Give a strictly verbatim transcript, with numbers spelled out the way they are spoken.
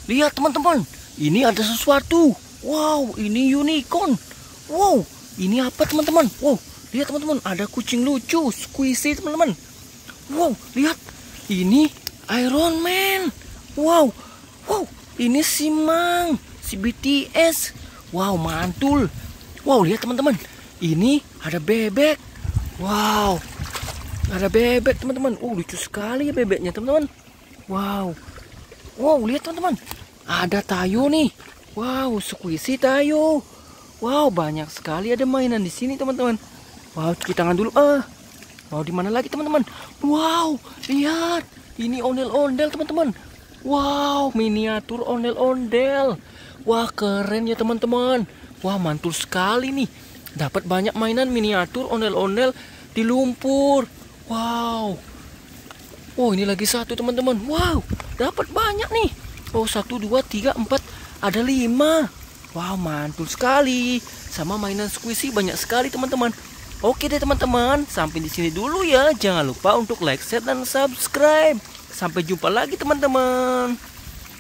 lihat teman-teman. Ini ada sesuatu. Wow, ini unicorn. Wow, ini apa teman-teman? Wow, lihat teman-teman, ada kucing lucu, Squishy teman-teman. Wow, lihat. Ini Iron Man. Wow, wow, ini si Mang, si B T S. Wow, mantul. Wow, lihat teman-teman. Ini ada bebek. Wow, ada bebek teman-teman. Oh, lucu sekali ya bebeknya teman-teman. Wow, wow, lihat teman-teman. Ada Tayo nih. Wow, Squishy Tayo. Wow, banyak sekali ada mainan di sini teman-teman. Wow, cuci tangan dulu. Ah, mau di mana lagi teman-teman? Wow, lihat. Ini ondel-ondel teman-teman. Wow, miniatur ondel-ondel. Wah, keren ya teman-teman. Wah, mantul sekali nih. Dapat banyak mainan miniatur ondel-ondel di lumpur. Wow. Oh, ini lagi satu teman-teman. Wow, dapat banyak nih. Oh, satu, dua, tiga, empat, ada lima. Wow, mantul sekali. Sama mainan Squishy banyak sekali teman-teman. Oke deh teman-teman, sampai di sini dulu ya. Jangan lupa untuk like, share, dan subscribe. Sampai jumpa lagi teman-teman.